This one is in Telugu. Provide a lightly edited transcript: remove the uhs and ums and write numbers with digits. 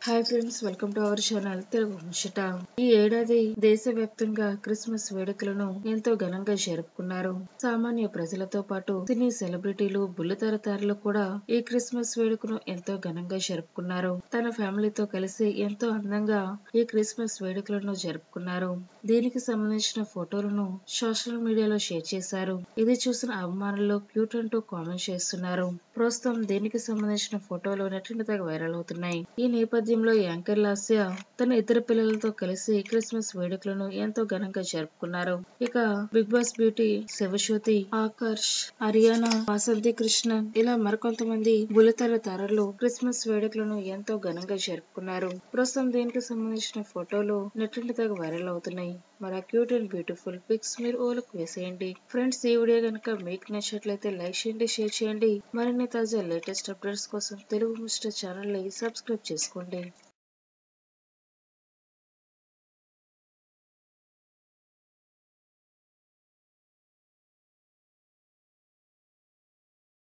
Hi friends, welcome to our channel Telugu Muchata. ఈ ఏడాది దేశవ్యాప్తంగా క్రిస్మస్ వేడుకలను ఎంతో ఘనంగా జరుపుకున్నారు. సామాన్య ప్రజలతో పాటు సినీ సెలబ్రిటీలు, బుల్లితెర తారలు కూడా ఈ క్రిస్మస్ వేడుకను ఎంతో ఘనంగా జరుపుకున్నారు. తన ఫ్యామిలీతో కలిసి ఎంతో అందంగా ఈ క్రిస్మస్ వేడుకలను జరుపుకున్నారు. దీనికి సంబంధించిన ఫోటోలను సోషల్ మీడియాలో షేర్ చేశారు. ఇది చూసిన అభిమానులు క్యూట్ అంటూ కామెంట్ చేస్తున్నారు. ప్రస్తుతం దీనికి సంబంధించిన ఫోటోలు నెట్టింట తెగ వైరల్ అవుతున్నాయి. ఈ నేపథ్యంలో యాంకర్ లాస్య తన ఇద్దరు పిల్లలతో కలిసి క్రిస్మస్ వేడుకలను ఎంతో ఘనంగా జరుపుకున్నారు. ఇక Bigg Boss beauty Sivasruthi, Akarsh, Ariyana, Vasanthi Krishnan ఇలా మరికొంతమంది బుల్లితెర తారలు క్రిస్మస్ వేడుకలను ఎంతో ఘనంగా జరుపుకున్నారు. ప్రస్తుతం దీనికి సంబంధించిన ఫోటోలు నెట్టింట తెగ వైరల్ అవుతున్నాయి. మరి క్యూట్ అండ్ బ్యూటిఫుల్ పిక్స్ మీరు ఓలకు వేసేయండి. ఫ్రెండ్స్, ఈ వీడియో కనుక మీకు నచ్చినట్లయితే లైక్ చేయండి, షేర్ చేయండి. మరిన్ని తాజా లేటెస్ట్ అప్డేట్స్ కోసం తెలుగు ముచ్చట ఛానల్ ని సబ్స్క్రైబ్ చేసుకోండి.